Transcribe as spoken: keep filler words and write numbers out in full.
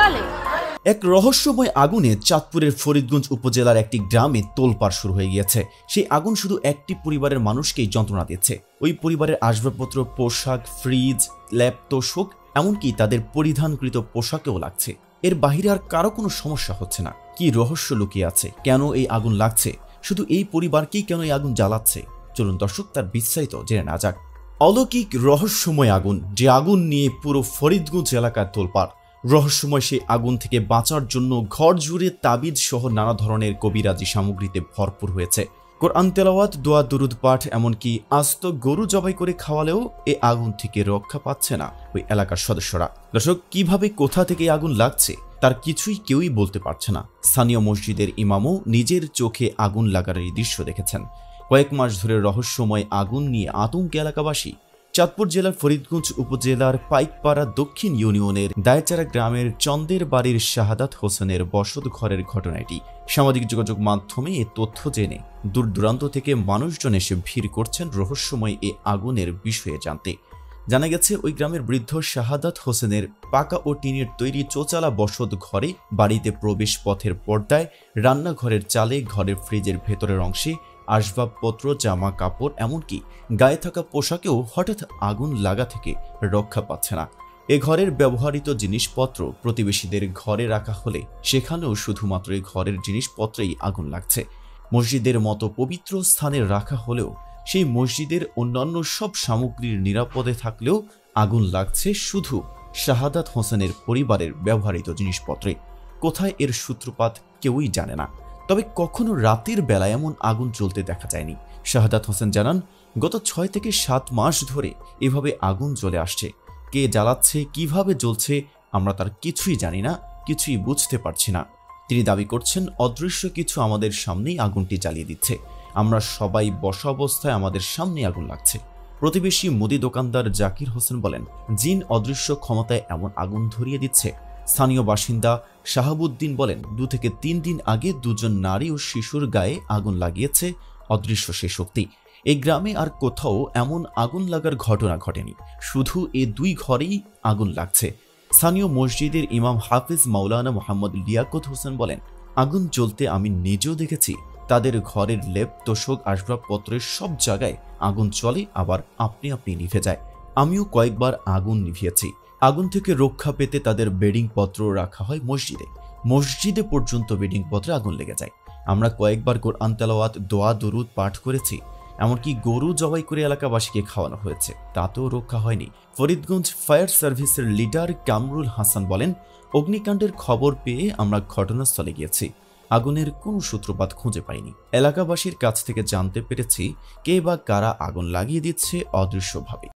সকালে এক রহস্যময় আগুনে চাঁদপুরের ফরিদগঞ্জ উপজেলার একটি গ্রামে তোলপাড় শুরু হয়ে গিয়েছে। সেই আগুন শুধু একটি পরিবারের মানুষকেই যন্ত্রণা দিচ্ছে। ওই পরিবারের আসবাবপত্র, পোশাক, ফ্রিজ, ল্যাপ, তোশক, এমনকি তাদের পরিধানকৃত পোশাকেও লাগছে। এর বাহিরে আর কারো কোনো সমস্যা হচ্ছে না। কি রহস্য লুকিয়ে আছে? কেন এই আগুন লাগছে? শুধু এই পরিবারকেই কেন এই আগুন জ্বালাচ্ছে? চলুন দর্শক, তার বিস্তারিত জেনে না যাক। অলৌকিক রহস্যময় আগুন, যে আগুন নিয়ে পুরো ফরিদগঞ্জ এলাকার তোলপাড়। রহস্যময় সেই আগুন থেকে বাঁচার জন্য ঘর জুড়ে তাবিজ সহ নানা ধরনের কবিরাজি সামগ্রীতে ভরপুর হয়েছে। কোরআন তেলাওয়াত, দোয়া দুরুদ পাঠ, এমনকি আস্ত গরু জবাই করে খাওয়ালেও এই আগুন থেকে রক্ষা পাচ্ছে না ওই এলাকার সদস্যরা। দর্শক, কিভাবে কোথা থেকে আগুন লাগছে তার কিছুই কেউই বলতে পারছে না। স্থানীয় মসজিদের ইমামও নিজের চোখে আগুন লাগার এই দৃশ্য দেখেছেন। কয়েক মাস ধরে রহস্যময় আগুন নিয়ে আতঙ্কে এলাকাবাসী। চাঁদপুর জেলার ফরিদগঞ্জ উপজেলার পাইকপাড়া দক্ষিণ ইউনিয়নের দায়চারা গ্রামের চন্দের বাড়ির শাহাদাত হোসেনের বসত ঘরের ঘটনা এটি। সামাজিক যোগাযোগ মাধ্যমে এ তথ্য জেনে দূর দূরান্ত থেকে মানুষজন এসে ভিড় করছেন রহস্যময় এ আগুনের বিষয়ে জানতে। জানা গেছে, ওই গ্রামের বৃদ্ধ শাহাদাত হোসেনের পাকা ও টিনের তৈরি চোচালা বসত ঘরে বাড়িতে প্রবেশ পথের পর্দায়, রান্নাঘরের চালে, ঘরের ফ্রিজের ভেতরের অংশে আসবাবপত্র, জামা কাপড়, এমনকি গায়ে থাকা পোশাকেও হঠাৎ আগুন লাগা থেকে রক্ষা পাচ্ছে না। এ ঘরের ব্যবহৃত জিনিসপত্র প্রতিবেশীদের ঘরে রাখা হলে সেখানেও শুধুমাত্র এই ঘরের জিনিসপত্রেই আগুন লাগছে। মসজিদের মতো পবিত্র স্থানে রাখা হলেও সেই মসজিদের অন্যান্য সব সামগ্রীর নিরাপদে থাকলেও আগুন লাগছে শুধু শাহাদাত হোসেনের পরিবারের ব্যবহৃত জিনিসপত্রে। কোথায় এর সূত্রপাত কেউই জানে না। তবে কখনো রাতের বেলা এমন আগুন জ্বলতে দেখা যায়নি। শাহাদাত হোসেন জানান, গত ছয় থেকে সাত মাস ধরে এভাবে আগুন জ্বলে আসছে। কে জ্বালাচ্ছে, কিভাবে জ্বলছে, আমরা তার কিছুই জানি না, কিছুই বুঝতে পারছি না। তিনি দাবি করছেন, অদৃশ্য কিছু আমাদের সামনেই আগুনটি জ্বালিয়ে দিচ্ছে। আমরা সবাই বসা অবস্থায় আমাদের সামনে আগুন লাগছে। প্রতিবেশী মুদি দোকানদার জাকির হোসেন বলেন, জিন অদৃশ্য ক্ষমতায় এমন আগুন ধরিয়ে দিচ্ছে। স্থানীয় বাসিন্দা শাহাবুদ্দিন বলেন, দু থেকে তিন দিন আগে দুজন নারী ও শিশুর গায়ে আগুন লাগিয়েছে অদৃশ্য সে শক্তি। এই গ্রামে আর কোথাও এমন আগুন লাগার ঘটনা ঘটেনি, শুধু এ দুই ঘরেই আগুন লাগছে। স্থানীয় মসজিদের ইমাম হাফিজ মাওলানা মোহাম্মদ লিয়াকত হোসেন বলেন, আগুন জ্বলতে আমি নিজেও দেখেছি। তাদের ঘরের লেপ, তোশক, আসবাবপত্রের সব জায়গায় আগুন চলে, আবার আপনি আপনি নিভে যায়। আমিও কয়েকবার আগুন নিভিয়েছি। আগুন থেকে রক্ষা পেতে তাদের বেডিং পত্র রাখা হয় মসজিদে। মসজিদে পর্যন্ত বেডিং পত্রে আগুন লেগে যায়। আমরা কয়েকবার কোরআন তেলাওয়াত, দোয়া দুরুদ পাঠ করেছি, এমনকি গরু জবাই করে এলাকাবাসীকে খাওয়ানো হয়েছে, তাতেও রক্ষা হয়নি। ফরিদগঞ্জ ফায়ার সার্ভিসের লিডার কামরুল হাসান বলেন, অগ্নিকাণ্ডের খবর পেয়ে আমরা ঘটনাস্থলে গিয়েছি। আগুনের কোনো সূত্রপাত খুঁজে পাইনি। এলাকাবাসীর কাছ থেকে জানতে পেরেছি কে বা কারা আগুন লাগিয়ে দিচ্ছে অদৃশ্যভাবে।